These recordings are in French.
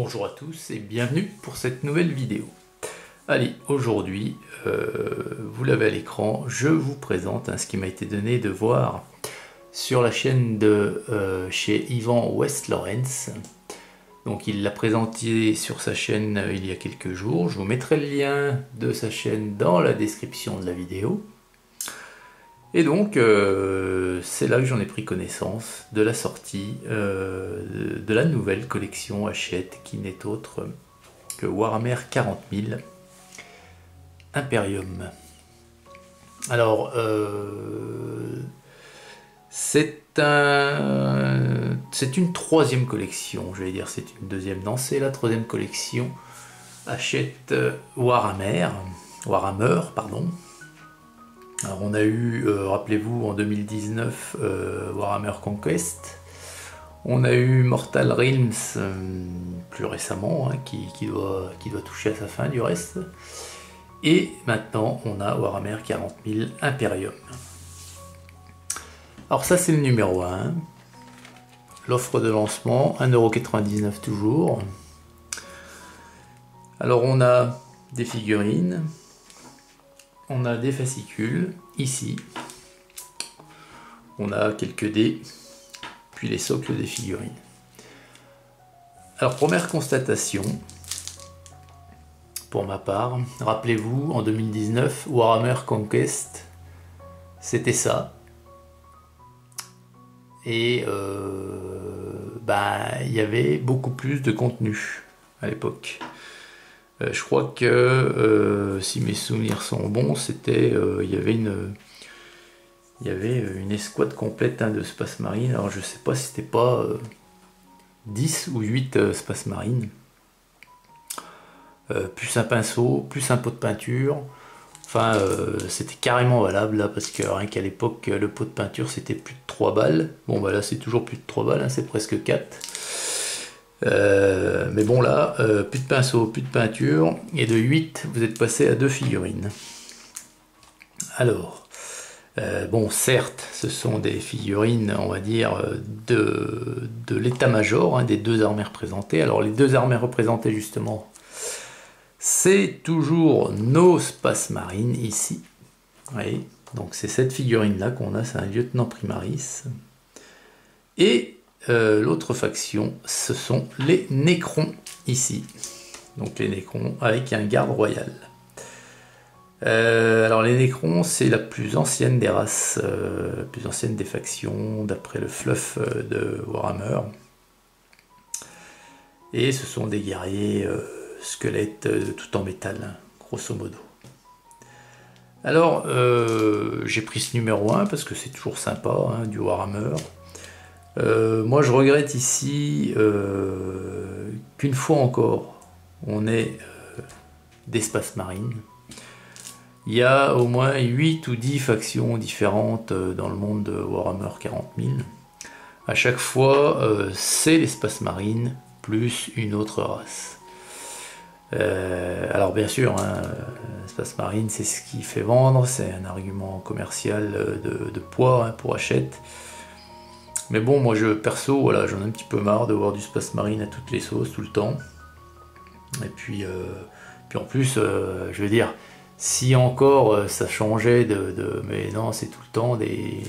Bonjour à tous et bienvenue pour cette nouvelle vidéo. Allez, aujourd'hui, vous l'avez à l'écran, je vous présente ce qui m'a été donné de voir sur la chaîne de chez Yvan West-Lawrence. Donc il l'a présenté sur sa chaîne il y a quelques jours. Je vous mettrai le lien de sa chaîne dans la description de la vidéo. Et donc, c'est là que j'en ai pris connaissance de la sortie de la nouvelle collection Hachette, qui n'est autre que Warhammer 40 000 Imperium. Alors, c'est une troisième collection, j'allais dire c'est une deuxième, non, c'est la troisième collection Hachette Warhammer, pardon. Alors on a eu, rappelez-vous, en 2019, Warhammer Conquest. On a eu Mortal Realms plus récemment, qui doit toucher à sa fin du reste. Et maintenant, on a Warhammer 40 000 Imperium. Alors ça, c'est le numéro 1. L'offre de lancement, 1,99 € toujours. Alors on a des figurines. On a des fascicules, ici. On a quelques dés, puis les socles des figurines. Alors, première constatation, pour ma part, rappelez-vous, en 2019, Warhammer Conquest, c'était ça. Et il y avait beaucoup plus de contenu à l'époque. Je crois que si mes souvenirs sont bons, c'était il y avait une escouade complète de Space Marine. Alors je sais pas si c'était pas 10 ou 8 Space Marine. Plus un pinceau, plus un pot de peinture. Enfin, c'était carrément valable là, parce que rien qu'à l'époque, le pot de peinture c'était plus de 3 balles. Bon, bah là c'est toujours plus de 3 balles, c'est presque 4. Mais bon là, plus de pinceau, plus de peinture, et de 8, vous êtes passé à 2 figurines. Alors, bon, certes, ce sont des figurines, on va dire, de l'état-major, des deux armées représentées. Alors, les deux armées représentées, justement, c'est toujours nos Space Marines, ici. Oui, donc c'est cette figurine-là qu'on a, c'est un lieutenant Primaris. Et l'autre faction, ce sont les Necrons, ici. Donc les Necrons avec un garde royal. Alors les Necrons, c'est la plus ancienne des races, la plus ancienne des factions, d'après le fluff de Warhammer. Et ce sont des guerriers squelettes tout en métal, grosso modo. Alors, j'ai pris ce numéro 1 parce que c'est toujours sympa, du Warhammer. Moi je regrette ici qu'une fois encore on ait des Space Marines. Il y a au moins 8 ou 10 factions différentes dans le monde de Warhammer 40 000. À chaque fois c'est les Space Marines plus une autre race. Alors bien sûr, Space Marine c'est ce qui fait vendre, c'est un argument commercial de poids pour Hachette. Mais bon, moi perso, voilà, j'en ai un petit peu marre de voir du Space Marine à toutes les sauces tout le temps. Et puis en plus, je veux dire, si encore ça changeait mais non, c'est tout le temps des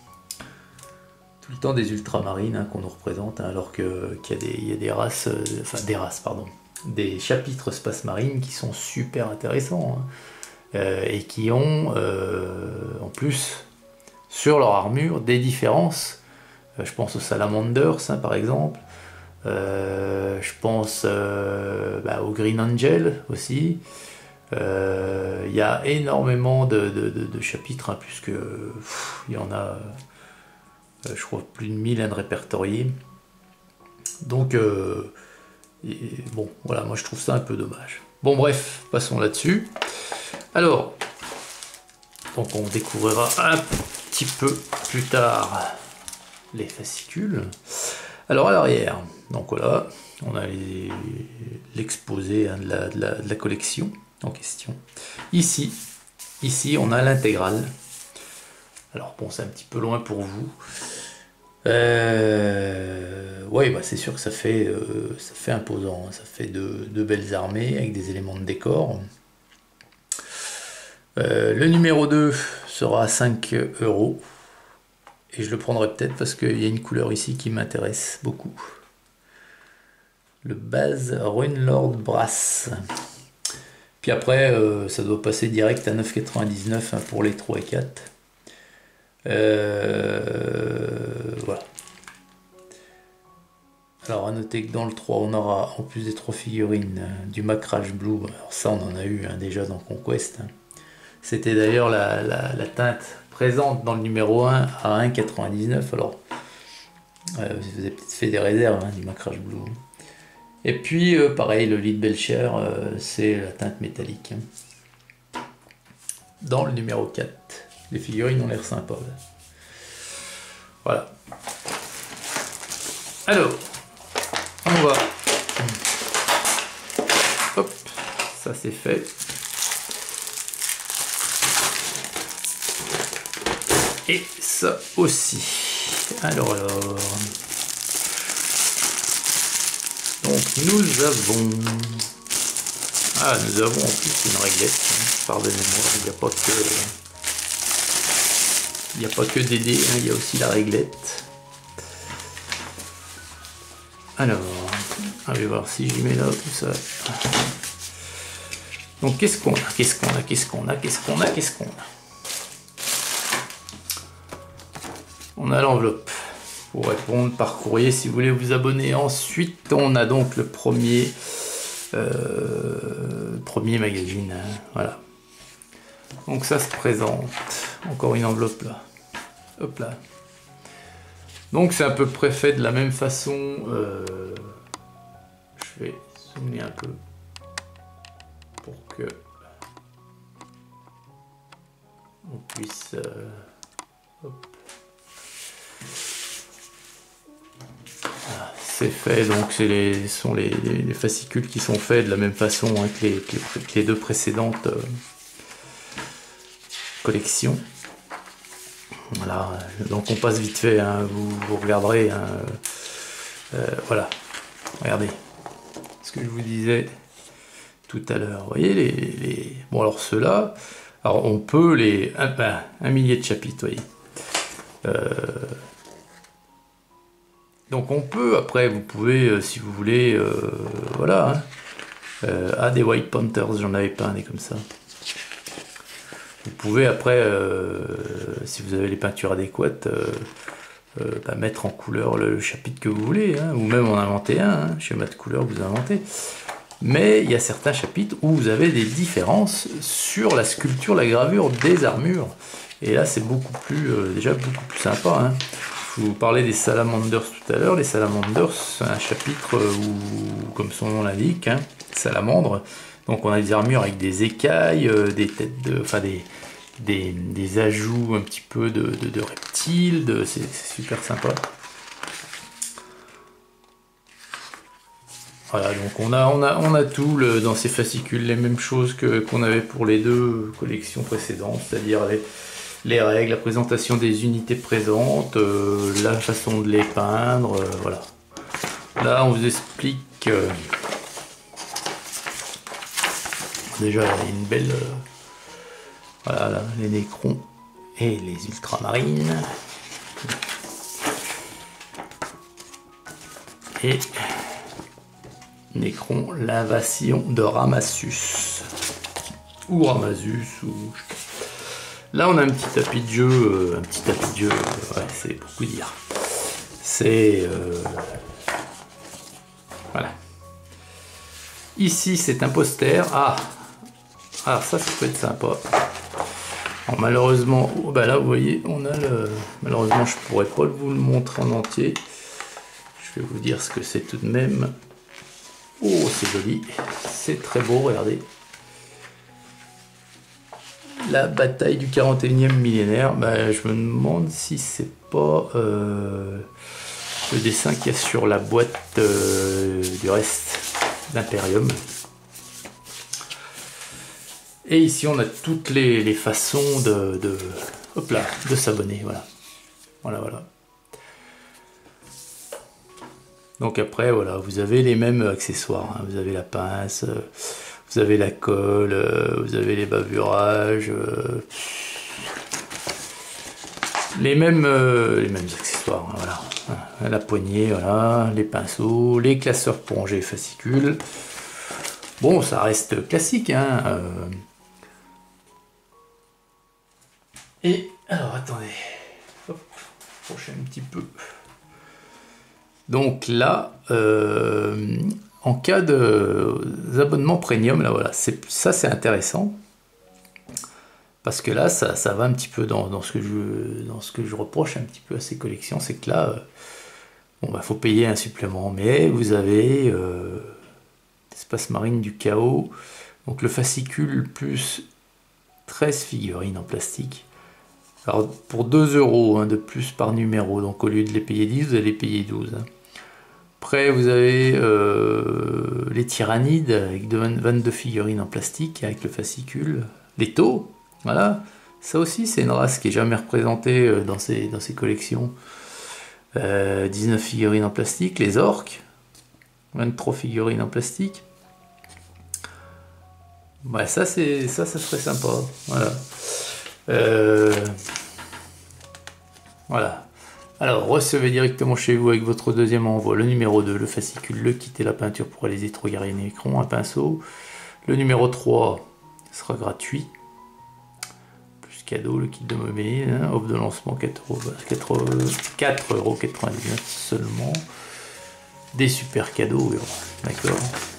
ultramarines qu'on nous représente, alors qu'il y a des races, des chapitres Space Marine qui sont super intéressants, et qui ont en plus sur leur armure des différences. Je pense aux Salamanders, par exemple. Je pense au Green Angel aussi. Il y a énormément de chapitres, puisque il y en a, je crois, plus de 1000 répertoriés. Donc, bon, voilà, moi je trouve ça un peu dommage. Bon, bref, passons là-dessus. Alors, donc on découvrira un petit peu plus tard les fascicules. Alors à l'arrière, donc voilà, on a l'exposé de la collection en question. Ici on a l'intégrale. Alors bon, c'est un petit peu loin pour vous. Ouais, bah c'est sûr que ça fait imposant, hein. Ça fait de belles armées avec des éléments de décor. Le numéro 2 sera à 5 euros. Et je le prendrai peut-être parce qu'il y a une couleur ici qui m'intéresse beaucoup. Le Baz Runelord Brass. Puis après, ça doit passer direct à 9,99 hein, pour les 3 et 4. Voilà. Alors à noter que dans le 3, on aura en plus des 3 figurines du Macrage Blue. Alors ça, on en a eu hein, déjà dans Conquest. Hein. C'était d'ailleurs la teinte présente dans le numéro 1 à 1,99. Alors, vous avez peut-être fait des réserves hein, du Macrage Blue. Et puis, pareil, le Lead Belcher, c'est la teinte métallique. Hein. Dans le numéro 4, les figurines ont l'air sympas. Là. Voilà. Alors, on va. Hop, ça c'est fait. Et ça aussi. Alors. Donc nous avons. Ah, nous avons en plus une réglette. Hein. Pardonnez-moi, il n'y a pas que. Il n'y a pas que des dés, hein, il y a aussi la réglette. Alors, on va voir si j'y mets là tout ça. Donc qu'est-ce qu'on a? Qu'est-ce qu'on a? Qu'est-ce qu'on a? Qu'est-ce qu'on a? Qu'est-ce qu'on a? On a l'enveloppe pour répondre par courrier si vous voulez vous abonner. Ensuite, on a donc le premier magazine. Hein, voilà. Donc ça se présente. Encore une enveloppe là. Hop là. Donc c'est à peu près fait de la même façon. Je vais zoomer un peu pour que on puisse. Hop. Voilà, c'est fait, donc ce sont les fascicules qui sont faits de la même façon hein, que les deux précédentes collections. Voilà, donc on passe vite fait, hein, vous regarderez. Hein, voilà, regardez ce que je vous disais tout à l'heure. Vous voyez bon alors ceux-là, alors on peut les un millier de chapitres, vous voyez. Donc on peut, après vous pouvez, si vous voulez, voilà. Hein, des White Panthers, j'en avais pas un des comme ça. Vous pouvez après, si vous avez les peintures adéquates, mettre en couleur le chapitre que vous voulez, hein, ou même en inventer un, hein, schéma de couleur que vous inventez. Mais il y a certains chapitres où vous avez des différences sur la sculpture, la gravure des armures. Et là c'est beaucoup plus, déjà beaucoup plus sympa. Hein. Je vous parlais des Salamanders tout à l'heure. Les Salamanders, c'est un chapitre où, comme son nom l'indique, hein, salamandre. Donc on a des armures avec des écailles, des têtes de, enfin des ajouts un petit peu de reptiles, c'est super sympa. Voilà, donc on a tout dans ces fascicules, les mêmes choses qu'on avait pour les deux collections précédentes, c'est-à-dire les règles, la présentation des unités présentes, la façon de les peindre, voilà. Là on vous explique déjà une belle voilà là, les nécrons et les ultramarines et nécron l'invasion de Ramassus ou Ramasus ou là on a un petit tapis de jeu ouais, c'est beaucoup dire, c'est voilà. Ici c'est un poster. Alors ça peut être sympa. Alors, malheureusement, bah là vous voyez, on a malheureusement je pourrais pas vous le montrer en entier. Je vais vous dire ce que c'est tout de même. Oh c'est joli, c'est très beau, regardez. La bataille du 41e millénaire. Bah, je me demande si c'est pas le dessin qu'il y a sur la boîte du reste d'Imperium. Et ici on a toutes les façons de s'abonner, voilà. Voilà. Donc après, voilà, vous avez les mêmes accessoires, hein. Vous avez la pince, vous avez la colle, vous avez les bavurages, les mêmes accessoires, hein, voilà. La poignée, voilà, les pinceaux, les classeurs pour ranger les fascicules. Bon, ça reste classique, hein. Et alors, attendez, hop, prochain un petit peu. Donc là, en cas d'abonnement premium, là voilà, ça c'est intéressant. Parce que là, ça va un petit peu dans ce que je reproche un petit peu à ces collections, c'est que là, bon, bah, faut payer un supplément, mais vous avez Espace Marine du Chaos, donc le fascicule plus 13 figurines en plastique. Alors pour 2 € hein, de plus par numéro, donc au lieu de les payer 10, vous allez payer 12. Hein. Après, vous avez les tyrannides avec 22 figurines en plastique avec le fascicule, les taux. Voilà, ça aussi c'est une race qui est jamais représentée dans ces collections. 19 figurines en plastique, les orques, 23 figurines en plastique. Ouais, ça serait sympa. Voilà. Voilà. Alors, recevez directement chez vous avec votre deuxième envoi le numéro 2, le fascicule, le kit et la peinture pour les Troyariens et Nécrons, un pinceau. Le numéro 3 sera gratuit. Cadeau, le kit de mobile, hein, offre de lancement 4,99 € seulement. Des super cadeaux, d'accord.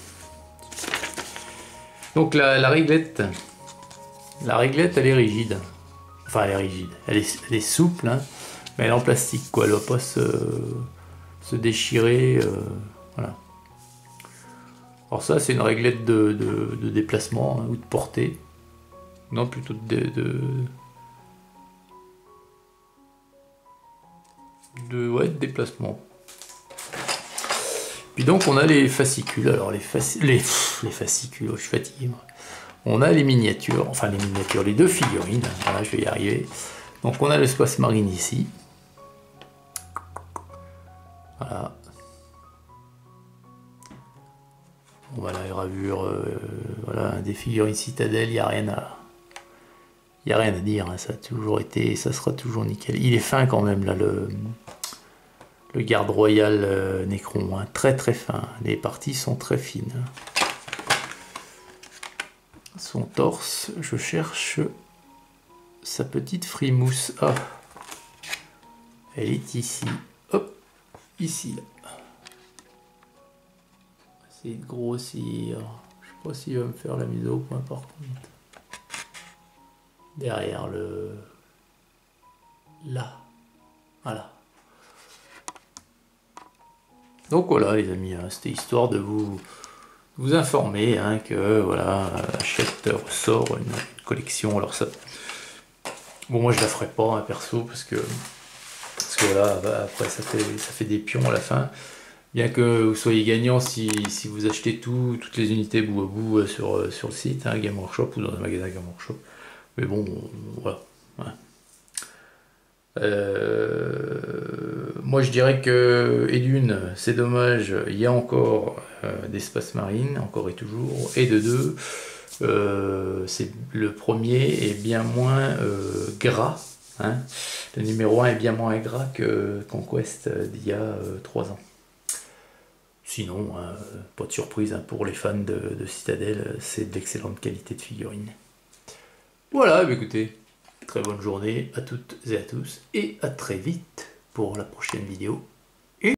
Donc la réglette, elle est rigide. Enfin, elle est rigide, elle est souple, hein, mais elle est en plastique, quoi. Elle ne va pas se déchirer. Voilà. Alors ça, c'est une réglette de déplacement, hein, ou de portée. Non, plutôt de déplacement. Puis donc on a les fascicules. Alors les fascicules, oh, je suis fatigué. Moi. On a les miniatures, enfin les deux figurines. Voilà, je vais y arriver. Donc on a l'espace marine ici. Voilà. Voilà la gravure, voilà, des figurines citadelles, il n'y a rien à dire, hein, ça a toujours été, ça sera toujours nickel. Il est fin quand même là, le garde royal Nécron, hein, très très fin. Les parties sont très fines. Son torse, je cherche sa petite frimousse. Ah, elle est ici. Hop, ici. Là. On va essayer de grossir. Je sais pas s'il va me faire la mise au point par contre. Derrière là, voilà. Donc voilà les amis, hein, c'était histoire de vous informer hein, que voilà, Hachette ressort une collection. Alors ça, bon moi je la ferai pas hein, perso parce que voilà, après ça fait des pions à la fin. Bien que vous soyez gagnant si vous achetez toutes les unités bout à bout sur le site, hein, Game Workshop ou dans un magasin Game Workshop. Mais bon, voilà. Ouais. Moi je dirais que, et d'une, c'est dommage, il y a encore d'espace marine, encore et toujours, et de deux, c'est le premier est bien moins gras, hein. Le numéro 1 est bien moins gras que Conquest d'il y a 3 ans. Sinon, pas de surprise hein, pour les fans de Citadel, c'est de l'excellente qualité de figurines. Voilà, écoutez, très bonne journée à toutes et à tous, et à très vite pour la prochaine vidéo.